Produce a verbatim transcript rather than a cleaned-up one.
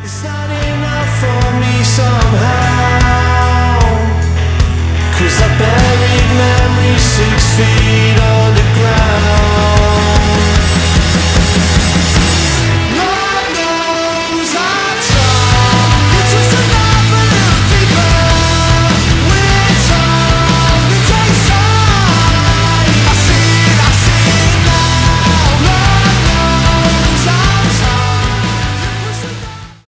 It's not enough for me somehow, 'cause I buried memories